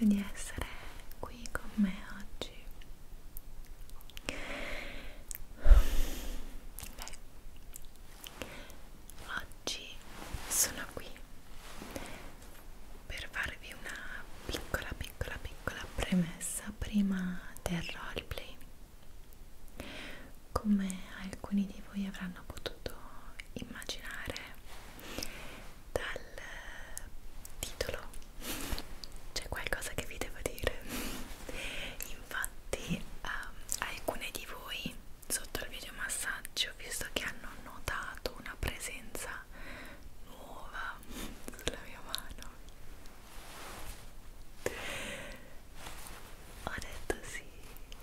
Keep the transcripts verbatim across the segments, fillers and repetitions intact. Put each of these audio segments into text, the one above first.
grazie di essere qui con me oggi. Beh, oggi sono qui per farvi una piccola piccola piccola premessa prima del roleplay. Come alcuni di voi avranno potuto immaginare dal titolo, c'è qualcosa che vi devo dire. Infatti um, alcune di voi sotto il video massaggio ho visto che hanno notato una presenza nuova sulla mia mano. Ho detto sì,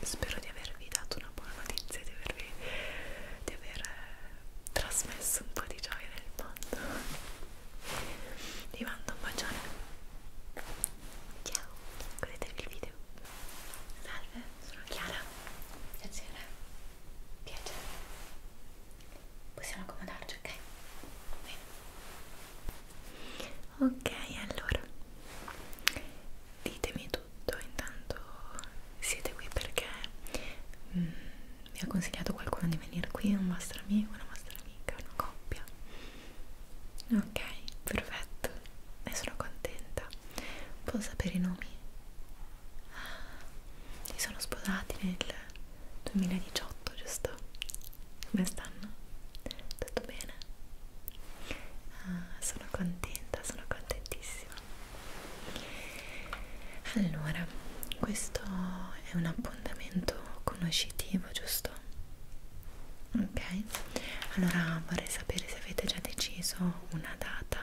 spero di avervi dato una buona notizia, di avervi di aver eh, trasmesso un po' di gioia nel mondo. Vi mando un bacione. Ciao, godetevi il video. Salve, sono Chiara. Piacere. Piacere. Possiamo accomodarci, ok? Bene. Ok, allora ditemi tutto. Intanto siete qui perché mm, mi ha consigliato qualcuno di venire qui, un vostro amico, una vostra amica, una coppia. Ok, perfetto, ne sono contenta. Posso sapere i nomi? Si sono sposati nel duemiladiciotto, giusto? Come stanno? Tutto bene? Ah, sono contenta, sono contentissima. Allora, questo è un appuntamento conoscitivo, giusto? Ok, allora vorrei sapere se avete già deciso una data.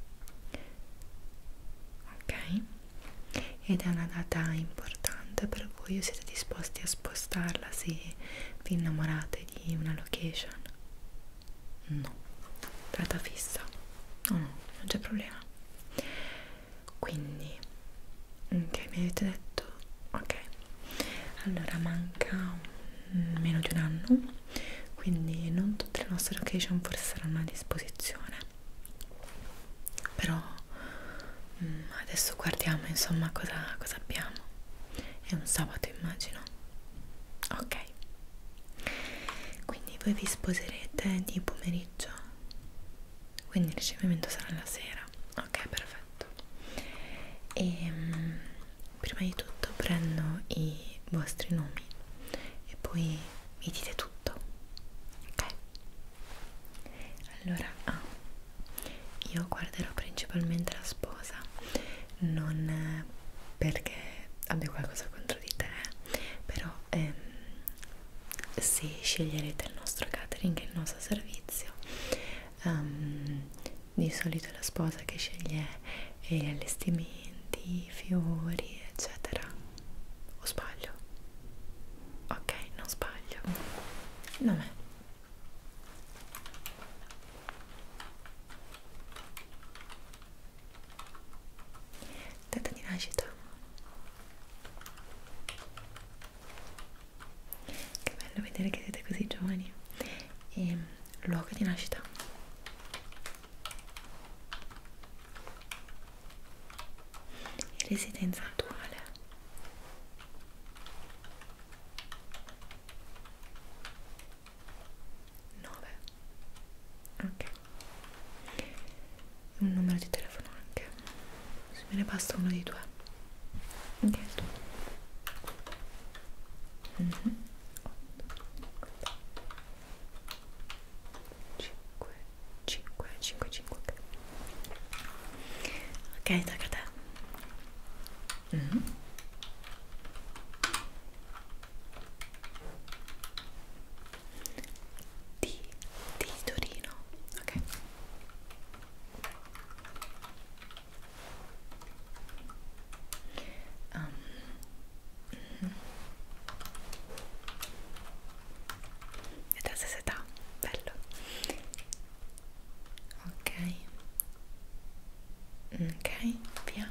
Ok, ed è una data importante per voi o siete disposti a spostarla se vi innamorate di una location? No, data fissa. No, no, non c'è problema. Quindi, ok, mi avete detto, ok, allora manca mm, meno di un anno, quindi non tutte le nostre location forse saranno a disposizione, però mm, adesso guardiamo insomma cosa, cosa abbiamo. È un sabato, immagino. Ok, quindi voi vi sposerete di pomeriggio, quindi il ricevimento sarà la sera. Ok, perfetto. E um, prima di tutto prendo i vostri nomi e poi mi dite tutto. Ok, allora ah, io guarderò principalmente la sposa, non perché abbia qualcosa contro di te, però ehm, se sceglierete il nostro catering, il nostro servizio, um, di solito è la sposa che sceglie gli allestimenti, i fiori, eccetera. O sbaglio? Ok, non sbaglio. Vabbè. Data di nascita. Che bello vedere che siete così giovani. E luogo di nascita. E residenza attuale. nove. Ok. Un numero di telefono anche. Se me ne basta uno di due. Ok, tu. Mm-hmm. cinque, cinque, cinque, cinque. Ok, tocca a te. Mm-hmm. Di, di Torino. Ok. Um, mm-hmm. È della stessa età, bello. Ok, ok, via.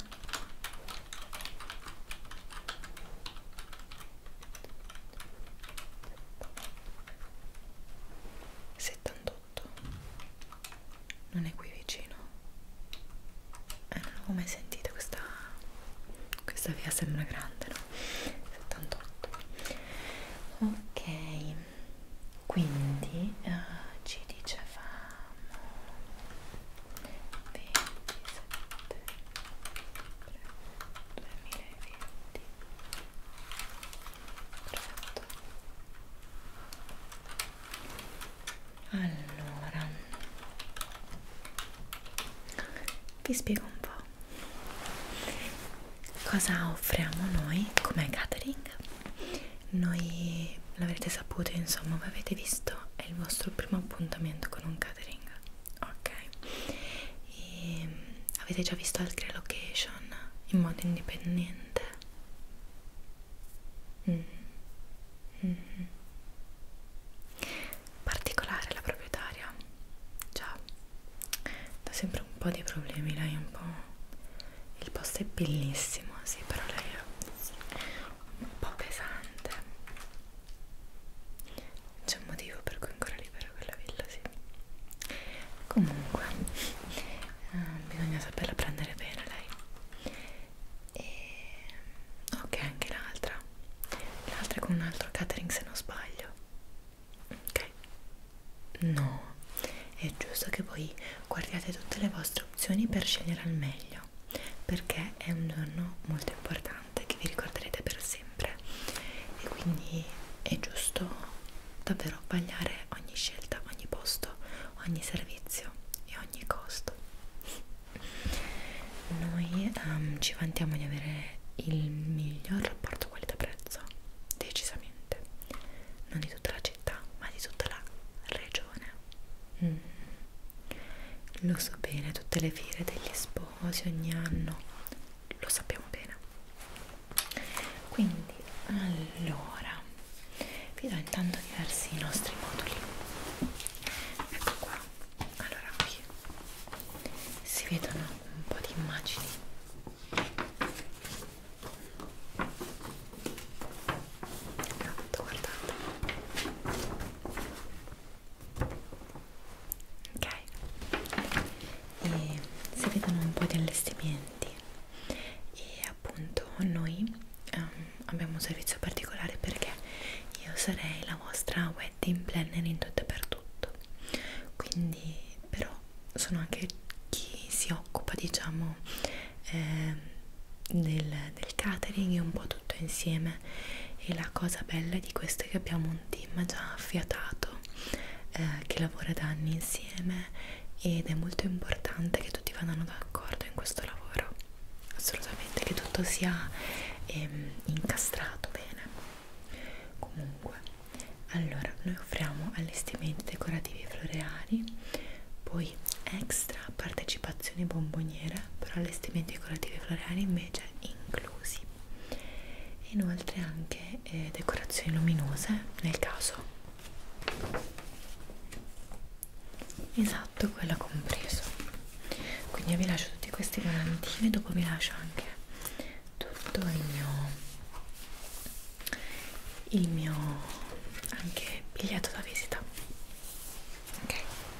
settantotto. Non è qui vicino. Eh, non l'avevo mai sentita questa questa via, sembra grande, no? settantotto. Ok, quindi uh, ci dicevamo ventisette duemilaventi. Perfetto. Allora, vi spiego un po' cosa offriamo noi come catering. Noi l'avrete saputo, insomma, voi avete visto, è il vostro primo appuntamento con un catering, ok? E avete già visto altre location in modo indipendente? Mm. Mm-hmm. Particolare la proprietaria, già, dà sempre un po' di problemi, lei è un po'... il posto è bellissimo, sì, però lei è un po' pesante. C'è un motivo per cui è ancora libera quella villa, sì. Comunque eh, bisogna saperla prendere bene lei. E ok, anche l'altra l'altra è con un altro catering se non sbaglio. Ok, no, è giusto che voi guardiate tutte le vostre opzioni per scegliere al meglio, perché è un giorno molto importante che vi ricorderete per sempre e quindi è giusto davvero vagliare ogni scelta, ogni posto, ogni servizio e ogni costo. Noi um, ci vantiamo di avere il miglior rapporto qualità-prezzo, decisamente, non di tutta la città, ma di tutta la regione. Mm. Lo so bene, tutte le fiere degli sposi ogni anno, lo sappiamo bene. Quindi, allora, vi do intanto diversi nostri moduli. Ecco qua. Allora, qui si vedono un po' di immagini. Esatto, guardate. Ok, e si vedono un po' di allestimenti e appunto noi um, abbiamo un servizio particolare perché io sarei la vostra wedding planner in tutto e per tutto, quindi però sono anche chi si occupa, diciamo, eh, del, del catering e un po' tutto insieme. E la cosa bella di questo è che abbiamo un team già affiatato eh, che lavora da anni insieme ed è molto importante che tutti vadano d'accordo in questo lavoro, assolutamente, che tutto sia ehm, incastrato bene. Comunque, allora, noi offriamo allestimenti decorativi floreali, poi extra partecipazioni bomboniere per allestimenti decorativi floreali invece inclusi. Inoltre anche eh, decorazioni luminose nel caso. Esatto, quella compreso. Quindi io vi lascio tutti questi volantini e dopo vi lascio anche tutto il mio il mio anche biglietto da visita. Ok,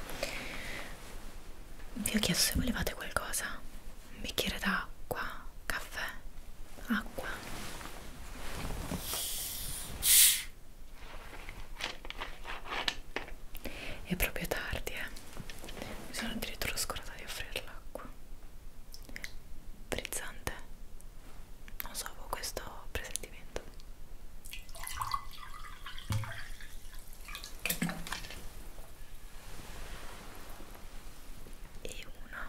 vi ho chiesto se volevate qualcosa, un bicchiere d'acqua, caffè, acqua. È proprio tardi, eh. Mi sono addirittura scordata di offrire l'acqua. Frizzante. Non so, avevo questo presentimento. E una.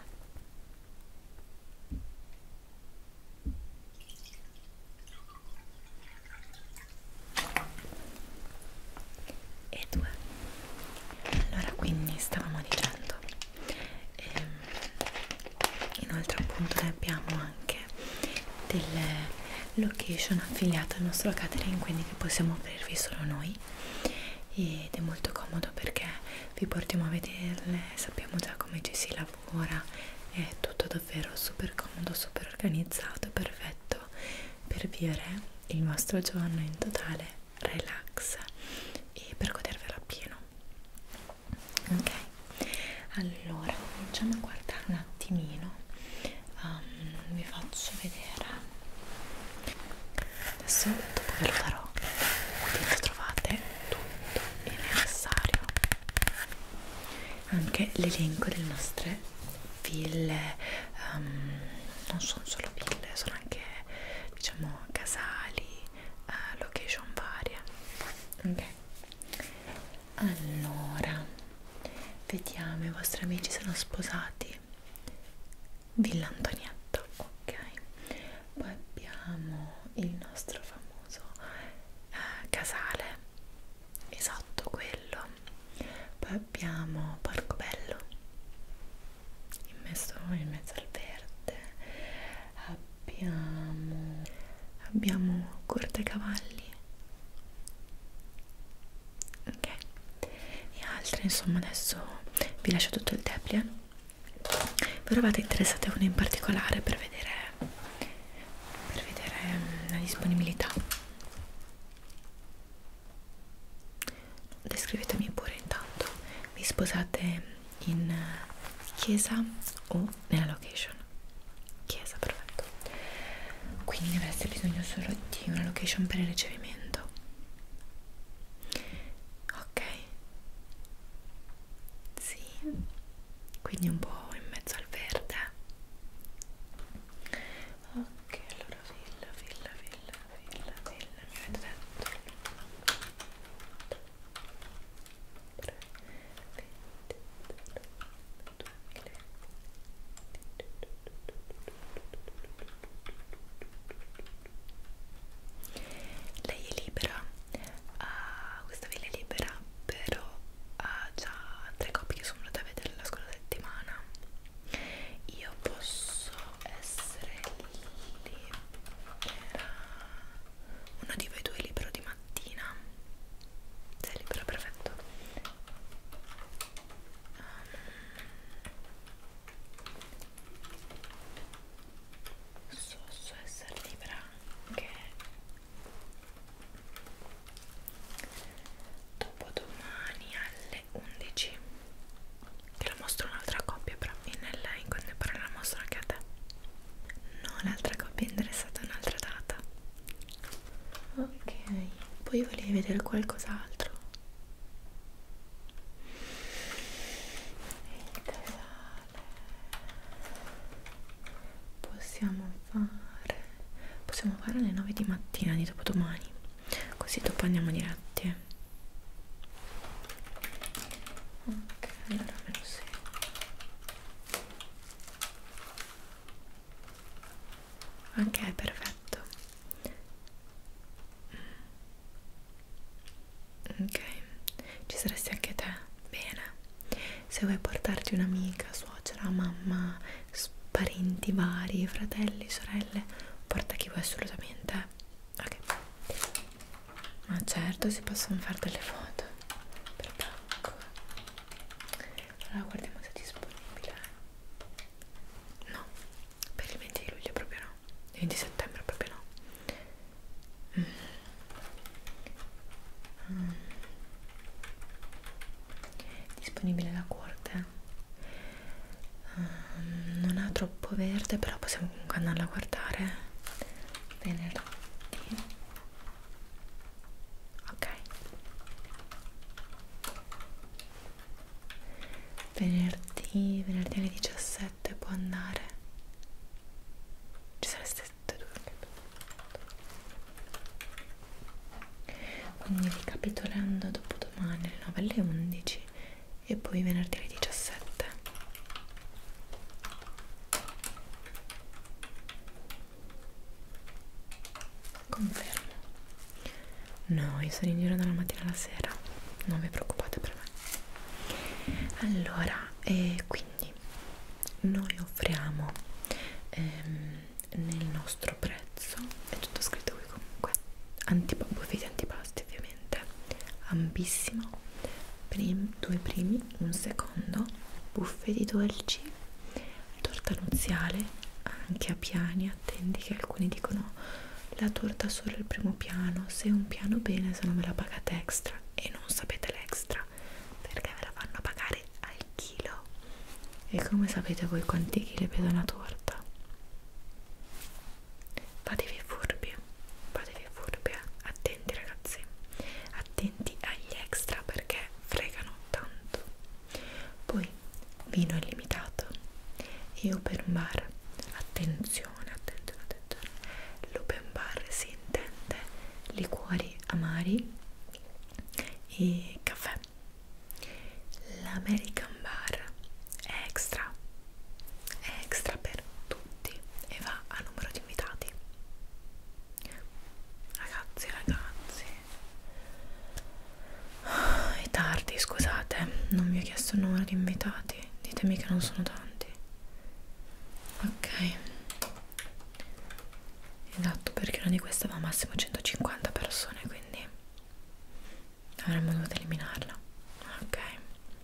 E due. Allora, quindi stavamo dicendo ehm, inoltre appunto ne abbiamo anche delle location affiliate al nostro catering, quindi che possiamo offrirvi solo noi, ed è molto comodo perché vi portiamo a vederle, sappiamo già come ci si lavora, è tutto davvero super comodo, super organizzato, perfetto per vivere il vostro giorno in totale relax e per godervelo appieno. Ok, allora cominciamo a guardare un attimino. Um, vi faccio vedere adesso, dopo ve lo darò. Qui dentro trovate tutto il necessario, anche l'elenco delle nostre ville. Um, non sono solo ville, sono anche, diciamo, casali, uh, location varie. Ok, allora vediamo, i vostri amici sono sposati, Villa Antonietta, ok. Poi abbiamo il nostro famoso eh, casale, esatto, quello. Poi abbiamo Porcobello in mezzo, in mezzo al verde. Abbiamo abbiamo Corte Cavalli, altre, insomma adesso vi lascio tutto il Depliant. Vi eravate interessati a una in particolare per vedere per vedere um, la disponibilità? Descrivetemi pure intanto. Vi sposate in chiesa o nella location? Chiesa, perfetto. Quindi avreste bisogno solo di una location per il ricevimento. Ok. Sì. Quindi un po' in mezzo al verde. Ok, allora villa, villa, villa, villa, villa, mi avete detto lei è libera, ah, questa villa è libera, però ha già tre coppie che sono andate a vedere la scorsa settimana. Io posso essere libera, uno di voi due è libero di mattina? Sei libero, perfetto. So, so essere libera anche dopodomani alle undici, te la mostro un'altra coppia, però in, nel, in contemporanea la mostro anche a te. No, l'altra coppia è interessata a un'altra data. Ok, poi volevi vedere qualcos'altro? Il casale possiamo fare possiamo fare alle nove di mattina di dopodomani, così dopo andiamo diretti. Ok, allora meno sei. Ok, perfetto. Ok, ci saresti anche te? Bene. Se vuoi portarti un'amica, suocera, mamma, parenti vari, fratelli, sorelle, porta chi vuoi assolutamente. Ok. Ma certo, si possono fare delle foto per pacco. Allora guardiamo se è disponibile. No, per il venti di luglio proprio no, il venti settembre proprio no. mm. Mm. Disponibile la corte, um, non ha troppo verde, però possiamo comunque andarla a guardare venerdì. Ok, venerdì venerdì alle diciassette può andare. Ci sareste tutte e due. Quindi ricapitolando, dopodomani alle nove alle undici e poi venerdì alle diciassette. Confermo. No, io sono in giro dalla mattina alla sera, non vi preoccupate per me. Allora, e quindi noi offriamo ehm, nel nostro prezzo, è tutto scritto qui comunque, antipa buffet antipasti ovviamente, ambissimo, prim due primi, un secondo, buffet di dolci, torta nuziale, anche a piani. Attendi che alcuni dicono la torta solo il primo piano, se un piano bene, se no me la pagate extra, e non sapete l'extra perché ve la fanno pagare al chilo. E come sapete voi quanti chili pesa una torta? Fatevi furbi, fatevi furbi, attenti ragazzi, attenti agli extra perché fregano tanto. Poi vino illimitato e open bar. Attenzione, attenzione, attenzione. L'open bar si intende liquori amari e caffè. L'American bar è extra, è extra per tutti e va a numero di invitati. Ragazzi, ragazzi, è tardi, scusate, non vi ho chiesto il numero di invitati, ditemi che non sono tanti. Ok, esatto, perché una di queste va a massimo centocinquanta persone, quindi avremmo dovuto eliminarla. Ok,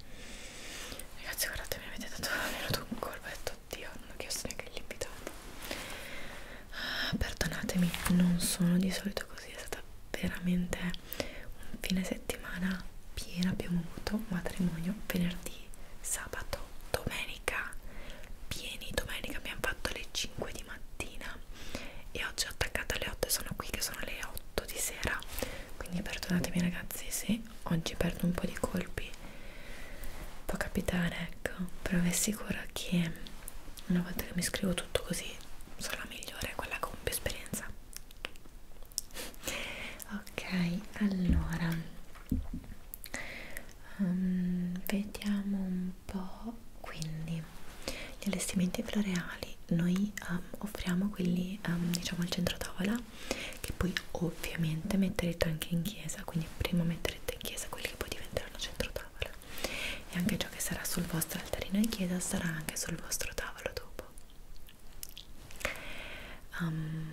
veramente un fine settimana pieno. Abbiamo avuto matrimonio venerdì, sabato, domenica, pieni. Domenica abbiamo fatto le cinque di mattina e oggi ho attaccato alle otto e sono qui che sono le otto di sera, quindi perdonatemi ragazzi se oggi perdo un po' di colpi, può capitare, ecco, però vi assicuro che una volta che mi scrivo tutto così sono la migliore, quella con più esperienza. Ok, allora um, vediamo un po'. Quindi gli allestimenti floreali noi um, offriamo quelli um, diciamo al centro tavola, che poi ovviamente metterete anche in chiesa, quindi prima metterete in chiesa quelli che poi diventeranno centro tavola, e anche ciò che sarà sul vostro altarino in chiesa sarà anche sul vostro tavolo dopo. um,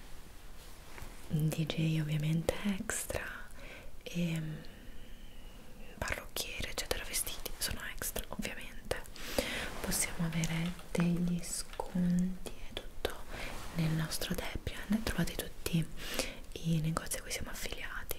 D J ovviamente extra e um, parrucchiere eccetera, vestiti sono extra ovviamente. Possiamo avere degli sconti e tutto nel nostro Debian, trovate tutti i negozi a cui siamo affiliati,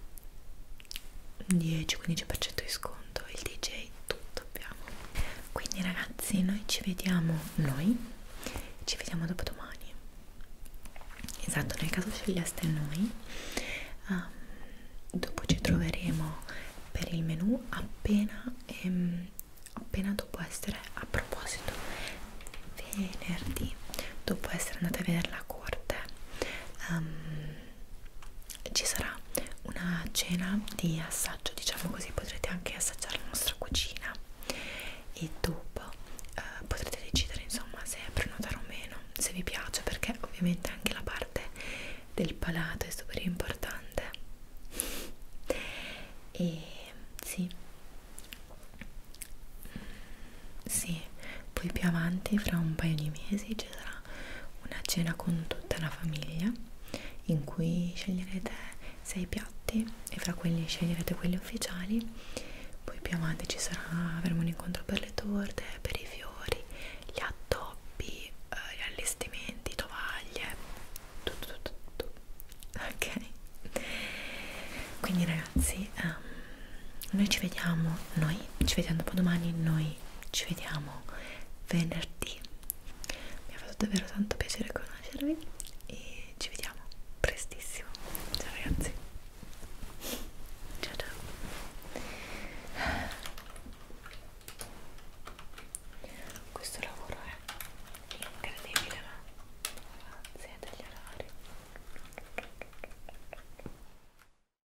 dieci quindici per cento di sconto, il D J, tutto abbiamo. Quindi ragazzi noi ci vediamo noi ci vediamo dopodomani, esatto, nel caso sceglieste noi. Um, dopo ci troveremo per il menù appena ehm, appena dopo essere, a proposito, venerdì dopo essere andate a vedere la corte, um, ci sarà una cena di assaggio, diciamo così, potrete anche assaggiare la nostra cucina e dopo uh, potrete decidere insomma se prenotare o meno, se vi piace, perché ovviamente anche la parte del palato è super importante. E sì, sì, poi più avanti, fra un paio di mesi, ci sarà una cena con tutta la famiglia in cui sceglierete sei piatti e fra quelli sceglierete quelli ufficiali. Poi più avanti ci sarà, avremo un incontro per le torte, per i fiori, gli addobbi, eh, gli allestimenti, tovaglie, tutto, tutto, tutto. Ok? Quindi ragazzi, um, noi ci vediamo, noi ci vediamo dopodomani, noi ci vediamo venerdì. Mi ha fatto davvero tanto piacere conoscervi